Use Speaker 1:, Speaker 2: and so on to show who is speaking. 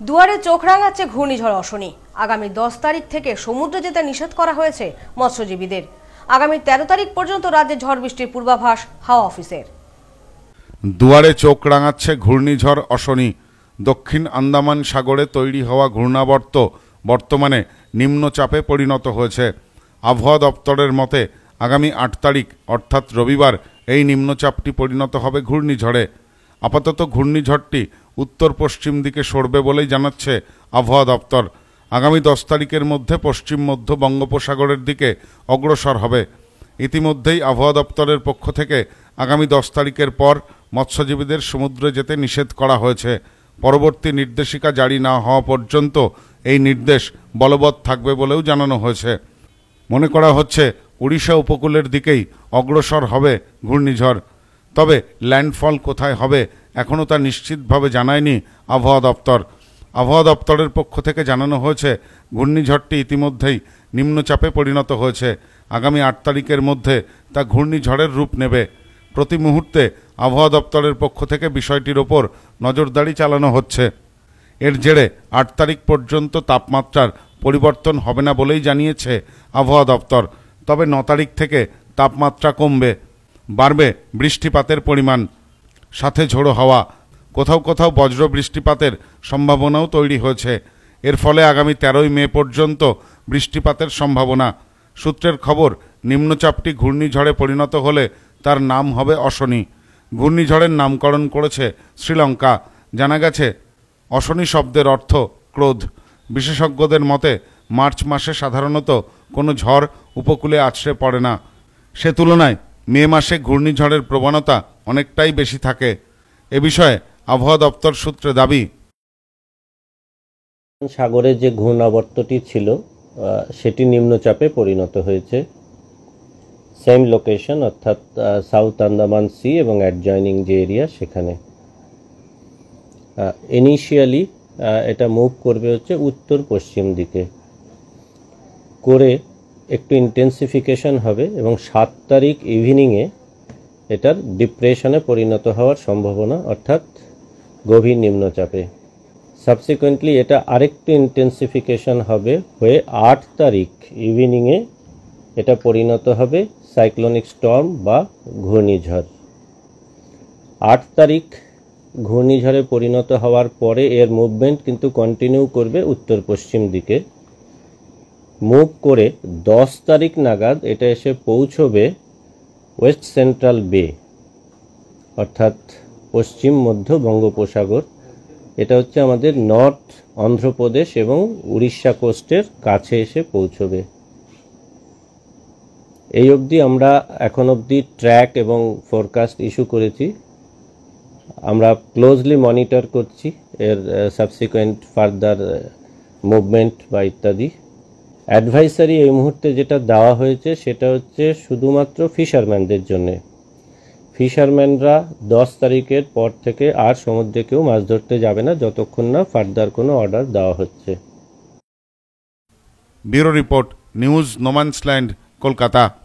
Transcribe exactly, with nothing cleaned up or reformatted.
Speaker 1: দুয়ারে চোখ রাঙাচ্ছে ঘূর্ণিঝড় অশনি। আগামী দশ তারিখ থেকে সমুদ্রে যেতে নিষেধ করা হয়েছে মৎস্যজীবীদের। আগামী তেরো তারিখ পর্যন্ত রাজ্যে ঝড় বৃষ্টির পূর্বাভাস হাওয়া অফিসের।
Speaker 2: দুয়ারে চোখ রাঙাচ্ছে ঘূর্ণিঝড় অশনি। দক্ষিণ আন্দামান সাগরে তৈরি হওয়া ঘূর্ণাবর্ত বর্তমানে নিম্নচাপে পরিণত হয়েছে। আবহাওয়া দপ্তরের মতে আগামী আট তারিখ অর্থাৎ রবিবার এই নিম্নচাপটি পরিণত হবে ঘূর্ণিঝড়ে। আপাতত ঘূর্ণিঝড়টি উত্তর পশ্চিম দিকে সরবে বলেই জানাচ্ছে আবহাওয়া দপ্তর। আগামী দশ তারিখের মধ্যে পশ্চিম মধ্য বঙ্গোপসাগরের দিকে অগ্রসর হবে। ইতিমধ্যেই আবহাওয়া দপ্তরের পক্ষ থেকে আগামী দশ তারিখের পর মৎস্যজীবীদের সমুদ্রে যেতে নিষেধ করা হয়েছে। পরবর্তী নির্দেশিকা জারি না হওয়া পর্যন্ত এই নির্দেশ বলবৎ থাকবে বলেও জানানো হয়েছে। মনে করা হচ্ছে উড়িষ্যা উপকূলের দিকেই অগ্রসর হবে ঘূর্ণিঝড়। তবে ল্যান্ডফল কোথায় হবে এখনও তা নিশ্চিতভাবে জানায়নি আবহাওয়া দপ্তর। আবহাওয়া দপ্তরের পক্ষ থেকে জানানো হয়েছে ঘূর্ণিঝড়টি ইতিমধ্যেই নিম্নচাপে পরিণত হয়েছে। আগামী আট তারিখের মধ্যে তা ঘূর্ণিঝড়ের রূপ নেবে। প্রতি মুহূর্তে আবহাওয়া দপ্তরের পক্ষ থেকে বিষয়টির ওপর নজরদারি চালানো হচ্ছে। এর জেরে আট তারিখ পর্যন্ত তাপমাত্রার পরিবর্তন হবে না বলেই জানিয়েছে আবহাওয়া দপ্তর। তবে ন তারিখ থেকে তাপমাত্রা কমবে, বাড়বে বৃষ্টিপাতের পরিমাণ, সাথে ঝোড়ো হাওয়া। কোথাও কোথাও বজ্র বৃষ্টিপাতের সম্ভাবনাও তৈরি হয়েছে। এর ফলে আগামী তেরোই মে পর্যন্ত বৃষ্টিপাতের সম্ভাবনা। সূত্রের খবর, নিম্নচাপটি ঘূর্ণিঝড়ে পরিণত হলে তার নাম হবে অশনি। ঘূর্ণিঝড়ের নামকরণ করেছে শ্রীলঙ্কা। জানা গেছে অশনি শব্দের অর্থ ক্রোধ। বিশেষজ্ঞদের মতে মার্চ মাসে সাধারণত কোনো ঝড় উপকূলে আছড়ে পড়ে না। সে তুলনায় মে মাসে ঘূর্ণিঝড়ের প্রবণতা অনেকটাই বেশি থাকে। এ বিষয়ে আবহাওয়া দপ্তর সূত্রে দাবি,
Speaker 3: সাগরে যে ঘূর্ণাবর্তটি ছিল সেটি নিম্নচাপে পরিণত হয়েছে। সেম লোকেশন অর্থাৎ সাউথ আন্দামান সি এবং অ্যাডজয়নিং যে এরিয়া সেখানে। ইনিশিয়ালি এটা মুভ করবে হচ্ছে উত্তর পশ্চিম দিকে করে একটু ইন্টেন্সিফিকেশন হবে এবং সাত তারিখ ইভিনিংয়ে এটার ডিপ্রেশনে পরিণত হওয়ার সম্ভাবনা, অর্থাৎ গভীর নিম্নচাপে। সাবসিকুয়েন্টলি এটা আরেকটু ইন্টেন্সিফিকেশন হবে হয়ে আট তারিখ ইভিনিংয়ে এটা পরিণত হবে সাইক্লোনিক স্টর্ম বা ঘূর্ণিঝড়। আট তারিখ ঘূর্ণিঝড়ে পরিণত হওয়ার পরে এর মুভমেন্ট কিন্তু কন্টিনিউ করবে উত্তর পশ্চিম দিকে। মুভ করে দশ তারিখ নাগাদ এটা এসে পৌঁছবে ওয়েস্ট সেন্ট্রাল বে অর্থাৎ পশ্চিম মধ্য বঙ্গোপসাগর। এটা হচ্ছে আমাদের নর্থ অন্ধ্রপ্রদেশ এবং উড়িষ্যা কোস্টের কাছে এসে পৌঁছবে। এই অবধি আমরা এখন অবধি ট্র্যাক এবং ফোরকাস্ট ইস্যু করেছি। আমরা ক্লোজলি মনিটর করছি এর সাবসিকুয়েন্ট ফার্দার মুভমেন্ট বা ইত্যাদি। অ্যাডভাইসারি এই মুহূর্তে যেটা দেওয়া হয়েছে সেটা হচ্ছে শুধুমাত্র ফিশারম্যানদের জন্যে। ফিশারম্যানরা দশ তারিখের পর থেকে আর সমুদ্রে কেউ মাছ ধরতে যাবে না যতক্ষণ না ফার্দার কোনো অর্ডার দেওয়া হচ্ছে।
Speaker 2: Bureau report, news no man's land, Kolkata.